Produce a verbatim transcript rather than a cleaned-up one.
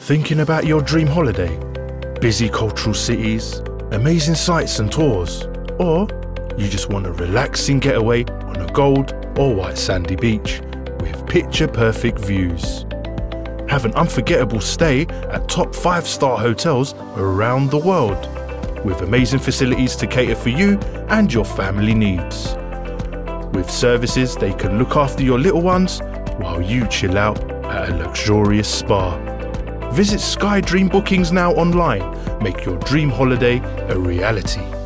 Thinking about your dream holiday? Busy cultural cities, amazing sights and tours, or you just want a relaxing getaway on a gold or white sandy beach with picture-perfect views? Have an unforgettable stay at top five-star hotels around the world with amazing facilities to cater for you and your family needs. With services they can look after your little ones while you chill out at a luxurious spa. Visit Sky Dream Bookings now online. Make your dream holiday a reality.